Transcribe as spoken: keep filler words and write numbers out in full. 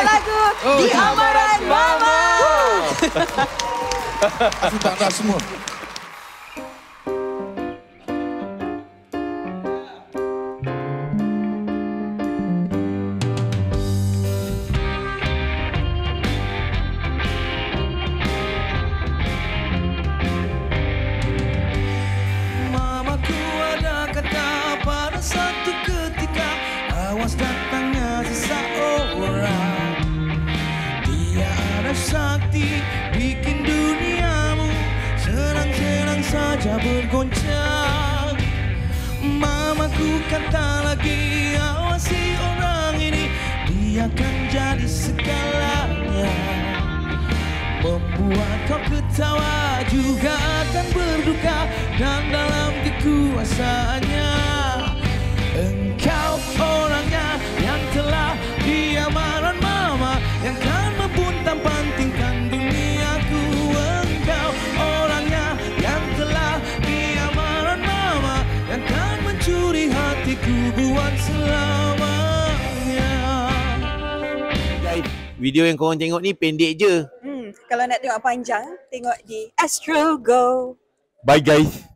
lagu Oh, Di Amaran Mama. Tak tak semua. Mamaku ada kata pada satu ketika, awas datangnya seseorang. Dia ada sakti bikin duniamu senang-senang saja bergoncang. Mamaku kata lagi, awasi orang ini, dia akan jadi segalanya. Membuat kau ketawa juga akan berduka, dan dalam kekuasaannya engkau orangnya yang telah diamankan mama, yang kan membuntang pantingkan duniaku. Engkau orangnya yang telah diamankan mama, yang kan mencuri hatiku buat selamanya. Guys, video yang korang tengok ni pendek je. Hmm, kalau nak tengok panjang, tengok di Astro Go. Bye guys.